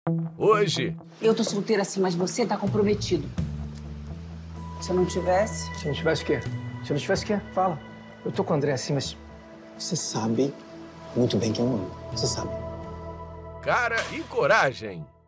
Hoje. Eu tô solteira assim, mas você tá comprometido. Se eu não tivesse... Se não tivesse o quê? Se não tivesse o quê? Fala. Eu tô com o André assim, mas... Você sabe muito bem que eu amo. Você sabe. Cara e coragem.